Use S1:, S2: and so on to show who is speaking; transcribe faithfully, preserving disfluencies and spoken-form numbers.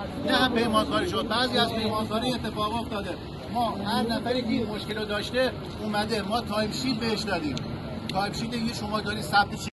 S1: نه هم پیمانکاری شد، بعضی از پیمانکاری اتفاق افتاده. ما هر نفری که این مشکل رو داشته اومده ما تایپ شیت بهش دادیم. تایپ شیت دیگه شما داری ثبت